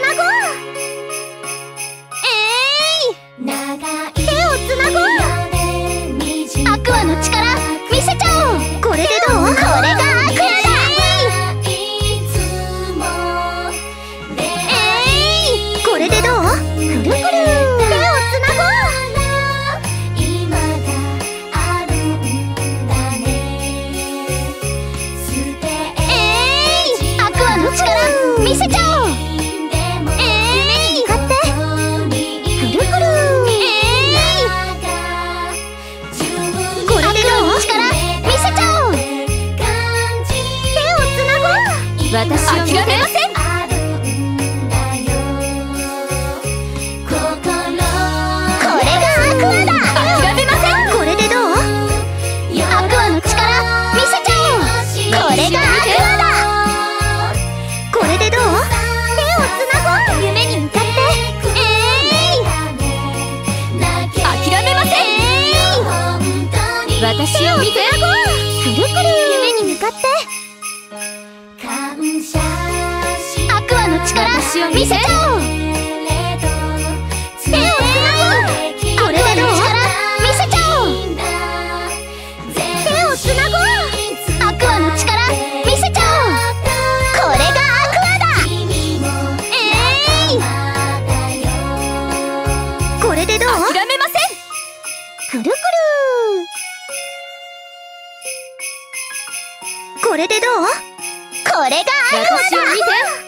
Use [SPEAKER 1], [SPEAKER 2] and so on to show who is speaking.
[SPEAKER 1] ごう。手をつなごう。アクアの力見せちゃおう。これでどう？これがアクアだ。これでどう？くるくる。手をつなごう。アクアの力見せちゃおう。夢に向かってくるくる。これでどう？力見せちゃおう。手をつなごう。私を見て。諦めません。これがアクアだ。諦めません。これでどう？アクアの力見せちゃおう。これがアクアだ。これでどう？手をつなごう。夢に向かって諦めません。私を見て。くるくる。夢に向かってアクアの力見せちゃおう。手をつなごう。これでどう？見せちゃおう。手をつなごう。アクアの力見せちゃおう。これがアクアだ。これでどう？諦めません。くるくる。これでどう？これがアクアだ。私を見て。